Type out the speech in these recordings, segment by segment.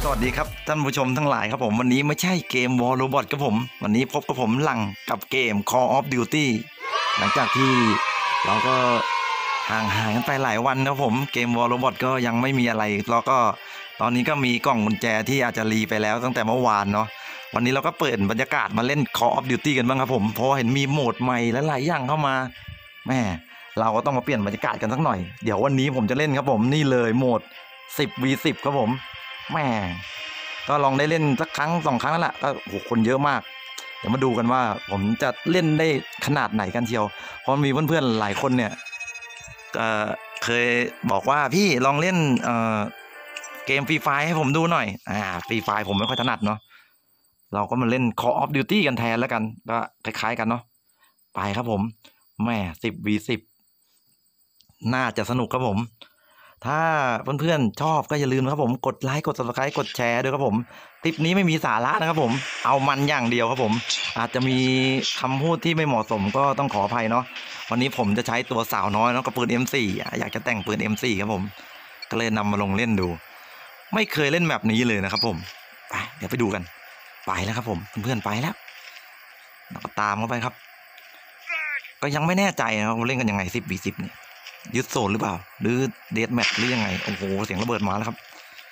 สวัสดีครับท่านผู้ชมทั้งหลายครับผมวันนี้ไม่ใช่เกม War Robot ครับผมวันนี้พบกับผมหลังกับเกม Call of Duty หลังจากที่เราก็ห่างหายกันไปหลายวันนะครับผมเกม War Robot ก็ยังไม่มีอะไรแล้วก็ตอนนี้ก็มีกล่องกุญแจที่อาจจะรีไปแล้วตั้งแต่เมื่อวานเนาะวันนี้เราก็เปิดบรรยากาศมาเล่น Call of Duty กันบ้างครับผมเพราะเห็นมีโหมดใหม่และหลายอย่างเข้ามาแม่เราก็ต้องมาเปลี่ยนบรรยากาศกันสักหน่อยเดี๋ยววันนี้ผมจะเล่นครับผมนี่เลยโหมด 10v10 ครับผมแม่ก็ลองได้เล่นสักครั้ง2 ครั้งแล้วล่ะก็โหคนเยอะมากเดี๋ยวมาดูกันว่าผมจะเล่นได้ขนาดไหนกันเชียวเพราะมีเพื่อนๆหลายคนเนี่ยเคยบอกว่าพี่ลองเล่นเกมฟรีไฟให้ผมดูหน่อยฟรีไฟผมไม่ค่อยถนัดเนาะเราก็มาเล่น Call of Duty กันแทนแล้วกันก็คล้ายๆกันเนาะไปครับผมแม่ 10v10 น่าจะสนุกครับผมถ้าเพื่อนๆชอบก็อย่าลืมนะครับผมกดไลค์กด Subscribe กดแชร์ด้วยครับผมคลิปนี้ไม่มีสาระนะครับผมเอามันอย่างเดียวครับผมอาจจะมีคำพูดที่ไม่เหมาะสมก็ต้องขออภัยเนาะวันนี้ผมจะใช้ตัวสาวน้อยเนาะกับปืน M4 อยากจะแต่งปืน M4 ครับผมก็เลยนำมาลงเล่นดูไม่เคยเล่นแบบนี้เลยนะครับผมไปเดี๋ยวไปดูกันไปแล้วครับผมเพื่อนๆไปแล้วเราก็ตามเข้าไปครับก็ยังไม่แน่ใจนะครับเล่นกันยังไง 10v10 เนี่ยยึดโซนหรือเปล่าหรือเดธแมทหรือยังไงโอ้โหเสียงระเบิดมาแล้วครับ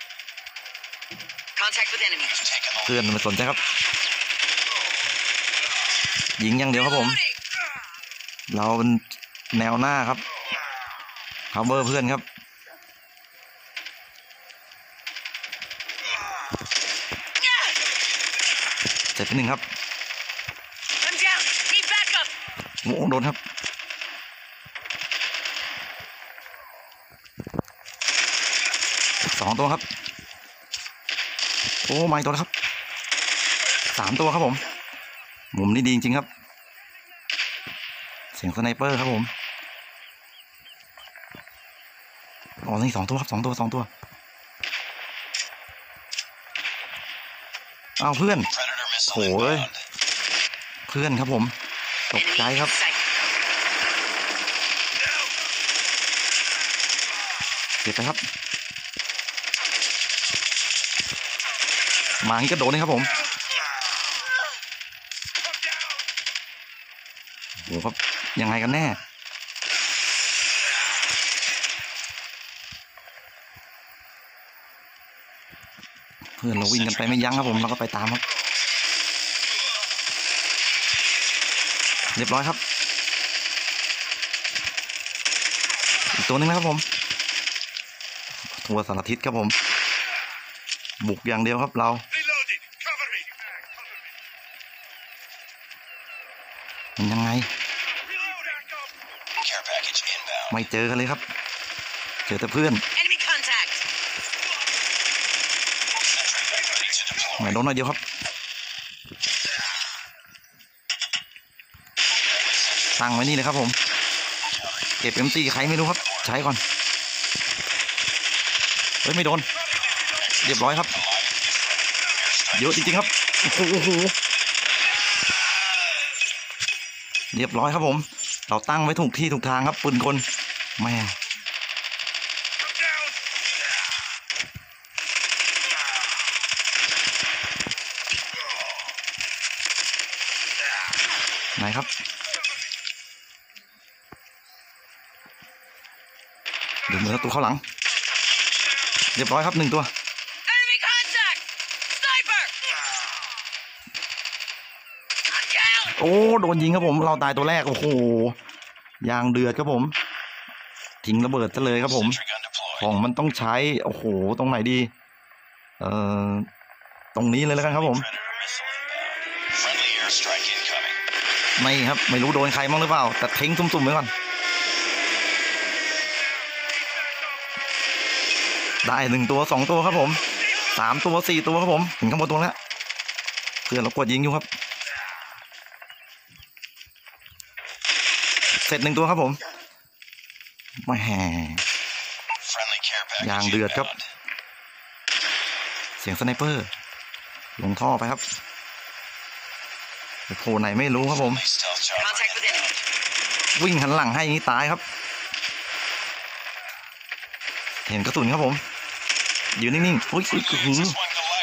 เพื่อนมาสนใจครับยิงอย่างเดียวครับผมเราเป็นแนวหน้าครับคัฟเวอร์เพื่อนครับเสร็จไป1ครับโอ้โดนครับ2 ตัวครับโอ้ไม่ตัวแล้วครับ3 ตัวครับผมมุมนี้ดีจริงๆครับเสียงสไนเปอร์ครับผมอ๋อนี่2 ตัวครับ2 ตัวอ้าวเพื่อนโอ้ยเพื่อนครับผมตกใจครับเก็บไปครับมางี้ก็โดนเลยครับผมโอ้ครับยังไงกันแน่เพื่อนเราวิ่งกันไปไม่ยั้งครับผมเราก็ไปตามครับเรียบร้อยครับอีกตัวนึงนะครับผมทัวร์สารทิศครับผมบุกอย่างเดียวครับเรามันยังไงไม่เจอกันเลยครับเจอแต่เพื่อนไม่โดนหน่อยเดียวครับตั้งไว้นี่เลยครับผมเก็บ M4 ใครไม่รู้ครับใช้ก่อนเฮ้ยไม่โดนเรียบร้อยครับเยอะจริงๆครับโอ้โหเรียบร้อยครับผมเราตั้งไว้ถูกที่ถูกทางครับปืนกลแม่ไหนครับดูเหมือนตัวเข้าหลังเรียบร้อยครับ1 ตัวโอ้โดนยิงครับผมเราตายตัวแรกโอ้โหยางเดือดครับผมทิ้งระเบิดซะเลยครับผมของมันต้องใช้โอ้โหตรงไหนดีตรงนี้เลยแล้วกันครับผมไม่ครับไม่รู้โดนใครบ้างหรือเปล่าแต่ทิ้งตุ่มๆไว้ก่อนได้1 ตัว2 ตัวครับผม3 ตัว4 ตัวครับผมถึงข้างบนตัวแล้วเพื่อนเรากดยิงอยู่ครับเสร็จ1 ตัวครับผมมาแห่ยางเดือดครับเสียงสไนเปอร์ลงท่อไปครับโผล่ไหนไม่รู้ครับผมวิ่งหันหลังให้นี้ตายครับเห็นกระสุนครับผมยืนนิ่งๆอุ้ย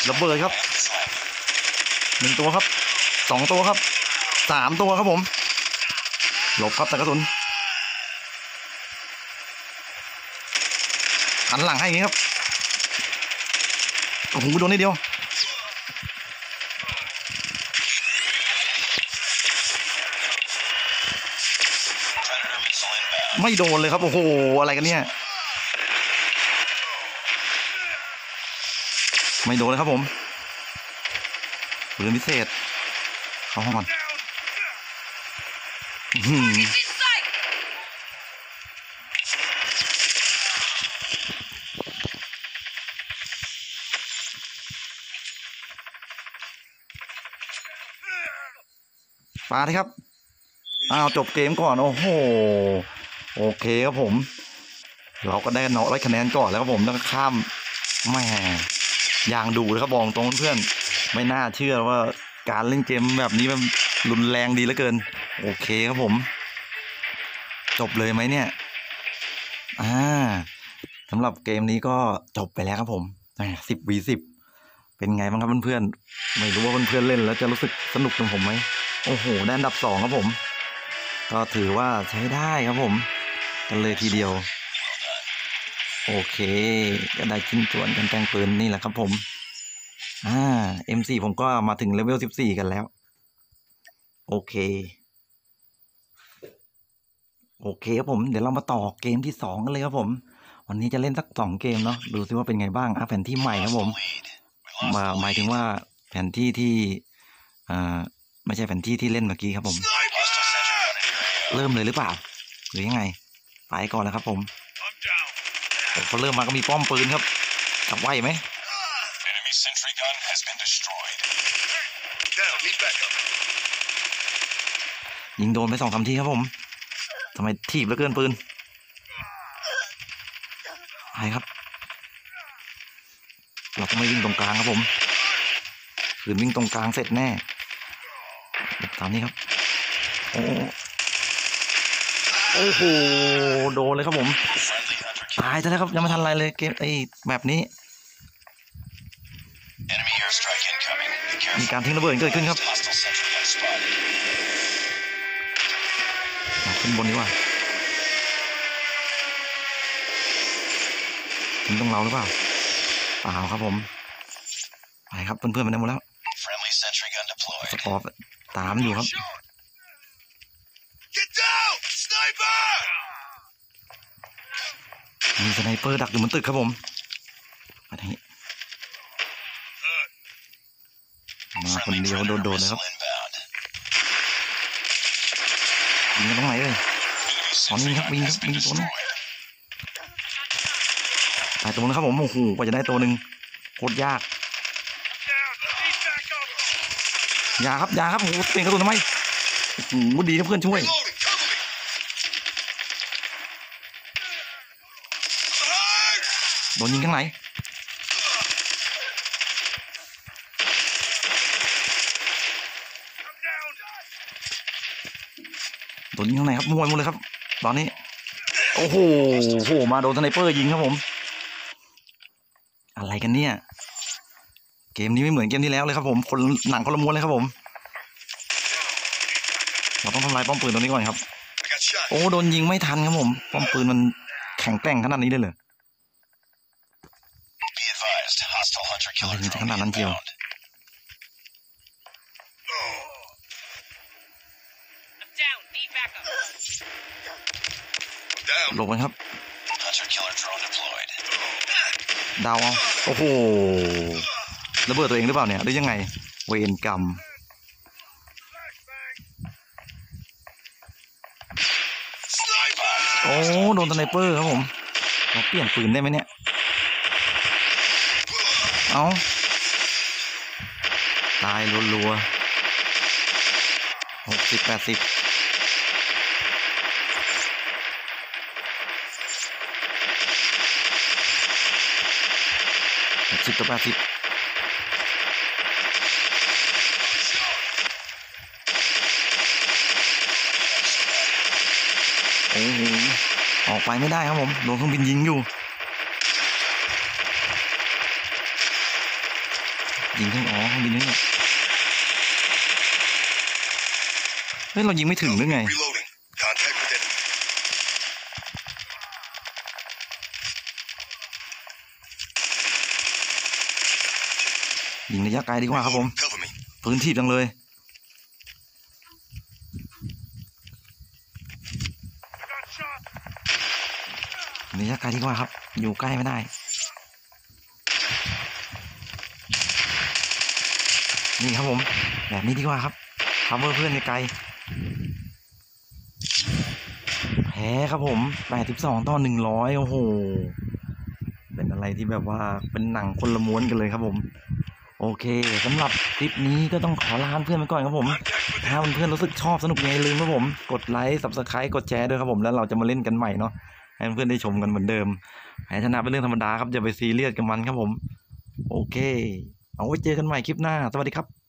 ระเบิดครับ1ตัวครับ2ตัวครับ3ตัวครับผมหลบครับแต่กระสุนหันหลังให้อย่างนี้ครับโอ้โหโดนนิดเดียวไม่โดนเลยครับโอ้โหอะไรกันเนี่ยไม่โดนเลยครับผมปืนพิเศษเข้าห้องก่อนปาที่ครับจบเกมก่อนโอ้โหโอเคครับผมเราก็ได้น้อยคะแนนก่อนแล้วครับผมแล้วก็ข้ามแม่อย่างดูเลยครับบอกตรงเพื่อนไม่น่าเชื่อว่าการเล่นเกมแบบนี้มันรุนแรงดีเหลือเกินโอเคครับผมจบเลยไหมเนี่ยสำหรับเกมนี้ก็จบไปแล้วครับผม10v10เป็นไงบ้างครับเพื่อนๆไม่รู้ว่าเพื่อนๆเล่นแล้วจะรู้สึกสนุกกับผมไหมโอ้โหได้อันดับ2ครับผมก็ถือว่าใช้ได้ครับผมกันเลยทีเดียวโอเคก็ได้ชิ้นส่วนกันแต่งปืนนี่แหละครับผมM4 ผมก็มาถึงเลเวล14กันแล้วโอเคครับผมเดี๋ยวเรามาต่อเกมที่2กันเลยครับผมวันนี้จะเล่นสัก2เกมเนาะดูซิว่าเป็นไงบ้างแผนที่ใหม่ครับผมหมายถึงว่าแผนที่ที่ไม่ใช่แผนที่ที่เล่นเมื่อกี้ครับผมเริ่มเลยหรือเปล่าหรือยังไงไปก่อนแล้วครับผมพอเริ่มมาก็มีป้อมปืนครับจับไหวไหมยิงโดนไป2-3ทีครับผมทำไมถีบเหลือเกินปืนไปครับเราต้องไม่วิ่งตรงกลางครับผมขืนวิ่งตรงกลางเสร็จแน่ตามนี้ครับโอ้โหโดนเลยครับผมตายซะแล้วครับยังไม่ทันอะไรเลยเกมแบบนี้มีการทิ้งระเบิดเกิดขึ้นครับขึ้นบนนี้ว่าถึงตรงเราหรือเปล่าเปล่าครับผมไปครับเพื่อนๆมันได้หมดแล้วสปอร์ตตามอยู่ครับมีสไนเปอร์ดักอยู่บนตึกครับผมมาทางนี้มาคนเดียวโดนเลยครับยิงกันตรงไหนเลยตอนนี้ครับยิงตัวนึงตายตัวนึงครับผมโอ้โหกว่าจะได้ตัวหนึ่งโคตรยากยาครับโอ้โหเปลี่ยนกระสุนทำไมมุดดีนะเพื่อนช่วยโดนยิงข้างไหนโดนยิงข้างไหนครับมวยหมดเลยครับตอนนี้โอ้โหมาโดนสไนเปอร์ยิงครับผมอะไรกันเนี่ยเกมนี้ไม่เหมือนเกมที่แล้วเลยครับผมหนังคนละม้วนเลยครับผมเราต้องทำลายป้อมปืนตัวนี้ก่อนครับโอ้โดนยิงไม่ทันครับผมป้อมปืนมันแข็งแกร่งขนาดนี้เลยเหรออะไรถึงจะขนาดนั้นเจียวลงไปครับดาวโอ้โหระเบิดตัวเองหรือเปล่าเนี่ยหรือยังไงเวรกรรมโอ้โดนสไนเปอร์ครับผมเราเปลี่ยนปืนได้ไหมเนี่ยเอาตายรัวๆ60-8010-80โอ้โหออกไปไม่ได้ครับผมโดนเครื่องบินยิงอยู่ยิงขึ้นอ๋อยิงนี่เฮ้ยเรายิงไม่ถึงหรือไงยิงระยะไกลดีกว่าครับผมพื้นที่จังเลยระยะไกลดีกว่าครับอยู่ใกล้ไม่ได้นี่ครับผมแบบนี้ดีกว่าครับคัฟเวอร์เพื่อนไกลแพ้ครับผม82-100โอ้โหเป็นอะไรที่แบบว่าเป็นหนังคนละม้วนกันเลยครับผมโอเคสำหรับคลิปนี้ก็ต้องขอลาเพื่อนไปก่อนครับผมถ้าเพื่อนรู้สึกชอบสนุกยังไงลืมครับผมกดไลค์ Subscribe กดแชร์ด้วยครับผมแล้วเราจะมาเล่นกันใหม่เนาะให้เพื่อนได้ชมกันเหมือนเดิมแพ้ชนะเป็นเรื่องธรรมดาครับอย่าไปซีเรียสกับมันครับผมโอเคเอาไว้เจอกันใหม่คลิปหน้าสวัสดีครับ